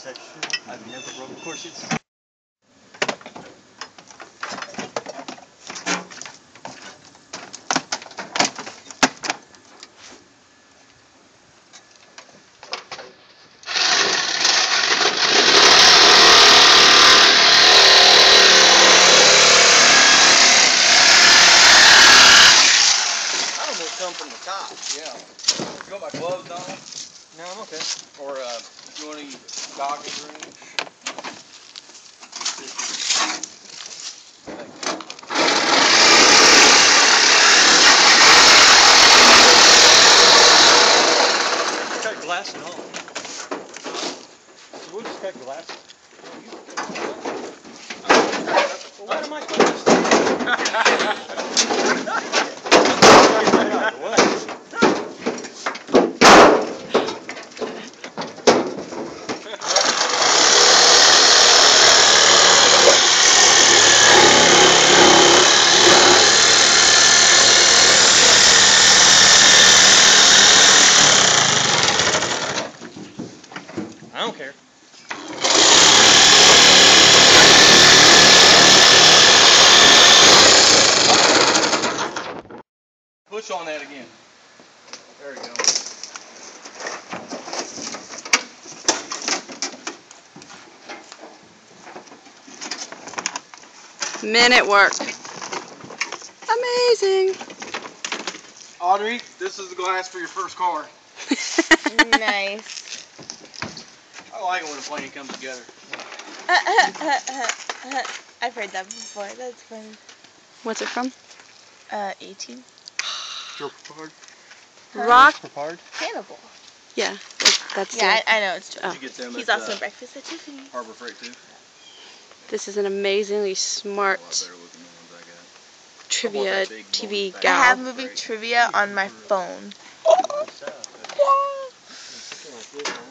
section. I've never broke. Of course, it's. Come from the top, yeah. You want my gloves on? No, I'm okay. Or you want any goggles or anything? Got glass and all. We'll just cut glass. Well, what am I supposed to say? I don't care. Push on that again. There you go. Men at work. Amazing. Audrey, this is the glass for your first car. Nice. I like it when a plane comes together. I've heard that before. That's funny. What's it from? 18. Rock. Hannibal. Yeah, that's Yeah, it. I know it's true. Oh. Did you get them He's at also in Breakfast at Tiffany's. Harbor Freight too? This is an amazingly smart trivia TV I gal. have movie trivia on my phone.